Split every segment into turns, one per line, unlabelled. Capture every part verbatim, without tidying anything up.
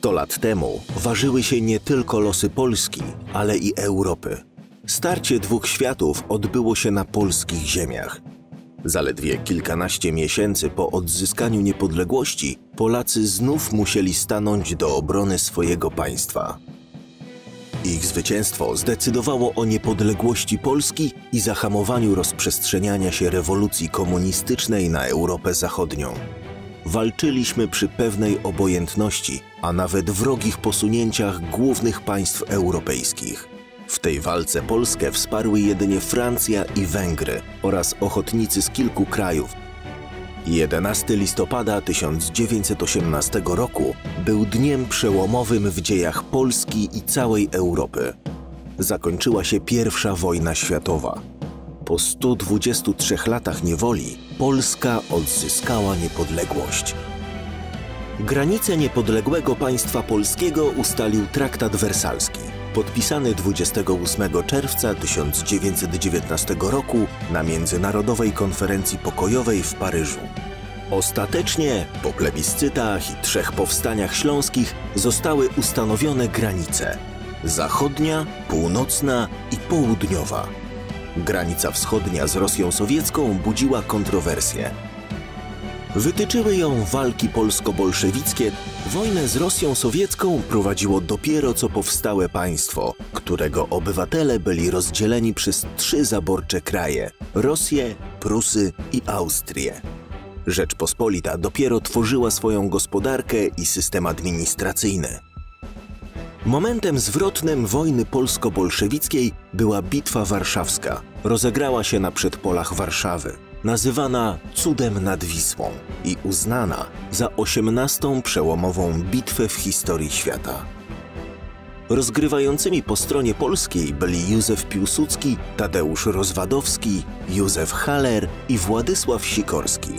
Sto lat temu ważyły się nie tylko losy Polski, ale i Europy. Starcie dwóch światów odbyło się na polskich ziemiach. Zaledwie kilkanaście miesięcy po odzyskaniu niepodległości Polacy znów musieli stanąć do obrony swojego państwa. Ich zwycięstwo zdecydowało o niepodległości Polski i zahamowaniu rozprzestrzeniania się rewolucji komunistycznej na Europę Zachodnią. Walczyliśmy przy pewnej obojętności, a nawet wrogich posunięciach głównych państw europejskich. W tej walce Polskę wsparły jedynie Francja i Węgry oraz ochotnicy z kilku krajów. jedenastego listopada tysiąc dziewięćset osiemnastego roku był dniem przełomowym w dziejach Polski i całej Europy. Zakończyła się pierwsza wojna światowa. Po stu dwudziestu trzech latach niewoli Polska odzyskała niepodległość. Granice niepodległego państwa polskiego ustalił traktat wersalski, podpisany dwudziestego ósmego czerwca tysiąc dziewięćset dziewiętnastego roku na Międzynarodowej Konferencji Pokojowej w Paryżu. Ostatecznie, po plebiscytach i trzech powstaniach śląskich, zostały ustanowione granice: zachodnia, północna i południowa. Granica wschodnia z Rosją sowiecką budziła kontrowersje. Wytyczyły ją walki polsko-bolszewickie. Wojnę z Rosją sowiecką prowadziło dopiero co powstałe państwo, którego obywatele byli rozdzieleni przez trzy zaborcze kraje – Rosję, Prusy i Austrię. Rzeczpospolita dopiero tworzyła swoją gospodarkę i system administracyjny. Momentem zwrotnym wojny polsko-bolszewickiej była Bitwa Warszawska. Rozegrała się na przedpolach Warszawy, nazywana Cudem nad Wisłą i uznana za osiemnastą przełomową bitwę w historii świata. Rozgrywającymi po stronie polskiej byli Józef Piłsudski, Tadeusz Rozwadowski, Józef Haller i Władysław Sikorski.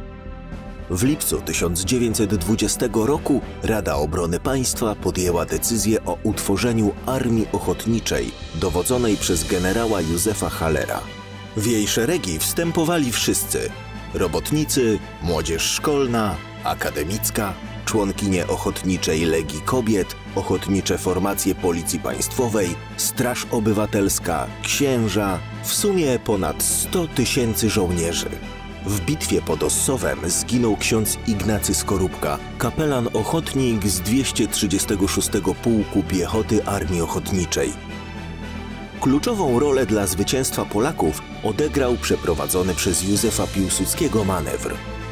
W lipcu tysiąc dziewięćset dwudziestego roku Rada Obrony Państwa podjęła decyzję o utworzeniu Armii Ochotniczej dowodzonej przez generała Józefa Hallera. W jej szeregi wstępowali wszyscy: robotnicy, młodzież szkolna, akademicka, członkinie Ochotniczej Legii Kobiet, ochotnicze formacje Policji Państwowej, Straż Obywatelska, księża, w sumie ponad sto tysięcy żołnierzy. W bitwie pod Ossowem zginął ksiądz Ignacy Skorupka, kapelan ochotnik z dwieście trzydziestego szóstego Pułku Piechoty Armii Ochotniczej. Kluczową rolę dla zwycięstwa Polaków odegrał przeprowadzony przez Józefa Piłsudskiego manewr.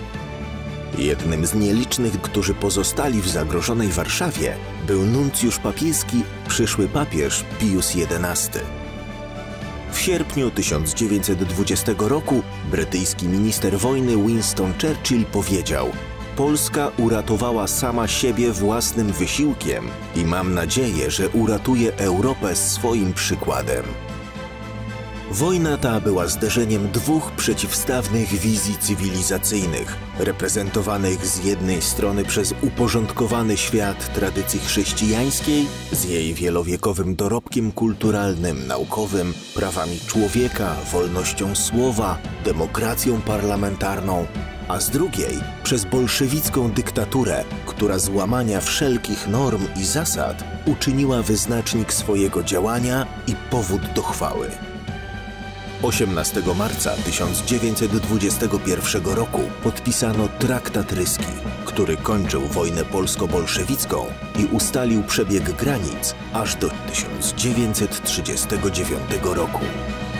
Jednym z nielicznych, którzy pozostali w zagrożonej Warszawie, był nuncjusz papieski, przyszły papież Pius jedenasty. W sierpniu tysiąc dziewięćset dwudziestego roku brytyjski minister wojny Winston Churchill powiedział: Polska uratowała sama siebie własnym wysiłkiem i mam nadzieję, że uratuje Europę swoim przykładem. Wojna ta była zderzeniem dwóch przeciwstawnych wizji cywilizacyjnych, reprezentowanych z jednej strony przez uporządkowany świat tradycji chrześcijańskiej z jej wielowiekowym dorobkiem kulturalnym, naukowym, prawami człowieka, wolnością słowa, demokracją parlamentarną, a z drugiej przez bolszewicką dyktaturę, która z łamania wszelkich norm i zasad uczyniła wyznacznik swojego działania i powód do chwały. osiemnastego marca tysiąc dziewięćset dwudziestego pierwszego roku podpisano Traktat Ryski, który kończył wojnę polsko-bolszewicką i ustalił przebieg granic aż do tysiąc dziewięćset trzydziestego dziewiątego roku.